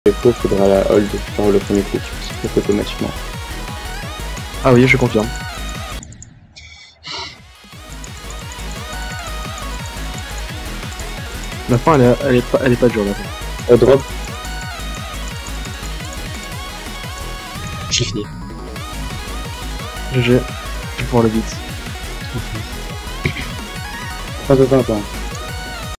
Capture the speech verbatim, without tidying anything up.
il faudra la hold pour le premier clic, ça fait automatiquement. Ah oui, je confirme. La fin, elle est, elle est, pas, elle est pas dure, la fin. Euh, drop. J'ai fini. G G. Je vais pouvoir le vite. Attends, attends, attends.